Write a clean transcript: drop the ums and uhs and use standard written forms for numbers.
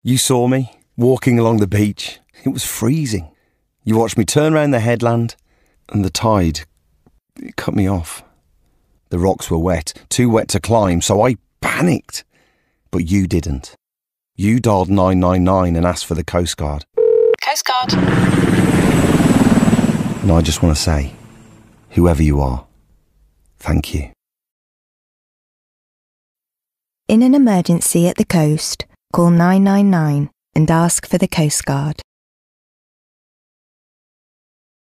You saw me, walking along the beach. It was freezing. You watched me turn round the headland, and the tide, it cut me off. The rocks were wet, too wet to climb, so I panicked. But you didn't. You dialed 999 and asked for the Coastguard. Coastguard. And I just want to say, whoever you are, thank you. In an emergency at the coast, call 999 and ask for the Coastguard.